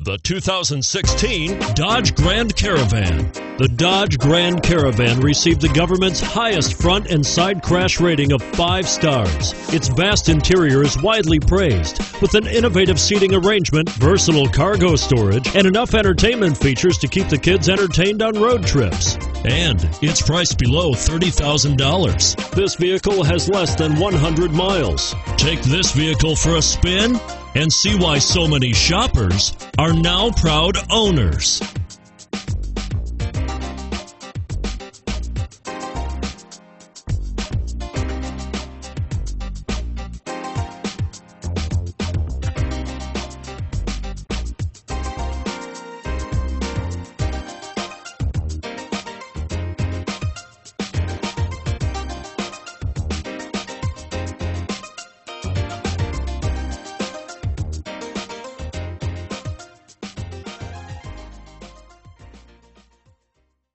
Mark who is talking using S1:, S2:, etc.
S1: The 2016 Dodge Grand Caravan. The Dodge Grand Caravan received the government's highest front and side crash rating of 5 stars. Its vast interior is widely praised, with an innovative seating arrangement, versatile cargo storage, and enough entertainment features to keep the kids entertained on road trips. And it's priced below $30,000. This vehicle has less than 100 miles. Take this vehicle for a spin and see why so many shoppers are now proud owners.